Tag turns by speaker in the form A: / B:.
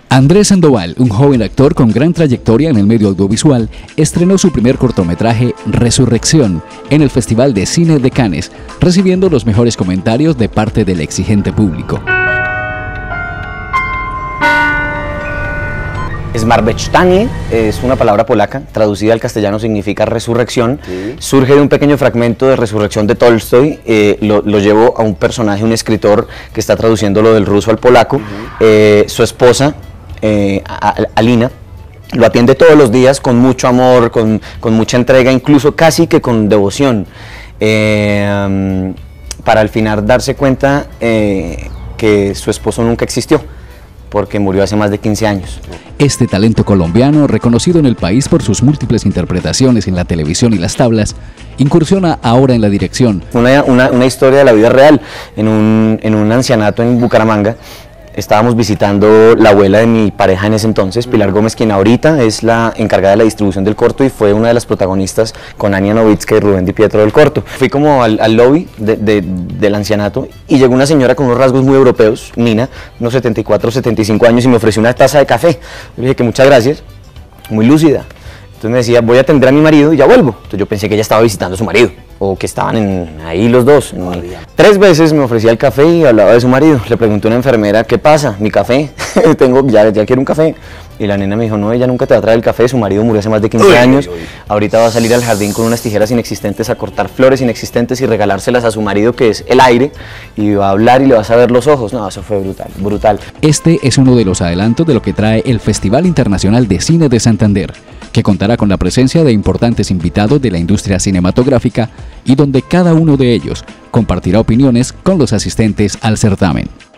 A: Andrés Sandoval, un joven actor con gran trayectoria en el medio audiovisual, estrenó su primer cortometraje Resurrección en el Festival de Cine de Cannes, recibiendo los mejores comentarios de parte del exigente público.
B: Zmartwychwstanie es una palabra polaca, traducida al castellano significa resurrección. Sí. Surge de un pequeño fragmento de Resurrección de Tolstoy, lo llevo a un personaje, un escritor que está traduciéndolo del ruso al polaco. Su esposa, Alina, lo atiende todos los días con mucho amor, con mucha entrega, incluso casi que con devoción, para al final darse cuenta que su esposo nunca existió, porque murió hace más de 15 años.
A: Este talento colombiano, reconocido en el país por sus múltiples interpretaciones en la televisión y las tablas, incursiona ahora en la dirección.
B: Una historia de la vida real. En un ancianato en Bucaramanga, estábamos visitando la abuela de mi pareja en ese entonces, Pilar Gómez, quien ahorita es la encargada de la distribución del corto y fue una de las protagonistas con Ania Novitska y Rubén Di Pietro del corto. Fui como al lobby del ancianato y llegó una señora con unos rasgos muy europeos, Nina, unos 74, 75 años, y me ofreció una taza de café. Yo le dije que muchas gracias, muy lúcida. Entonces me decía, voy a atender a mi marido y ya vuelvo. Entonces yo pensé que ella estaba visitando a su marido, o que estaban ahí los dos. 3 veces me ofrecía el café y hablaba de su marido. Le pregunté a una enfermera, ¿qué pasa? Mi café, ya quiero un café. Y la nena me dijo, no, ella nunca te va a traer el café, su marido murió hace más de 15 años. Ahorita va a salir al jardín con unas tijeras inexistentes a cortar flores inexistentes y regalárselas a su marido, que es el aire, y va a hablar y le vas a ver los ojos. No, eso fue brutal, brutal.
A: Este es uno de los adelantos de lo que trae el Festival Internacional de Cine de Santander, que contará con la presencia de importantes invitados de la industria cinematográfica y donde cada uno de ellos compartirá opiniones con los asistentes al certamen.